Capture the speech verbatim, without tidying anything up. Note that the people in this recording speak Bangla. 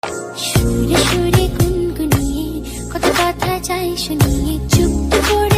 সুরে সুরে গুনগুনিয়ে কত কথা চাই শুনিয়ে চুপ করে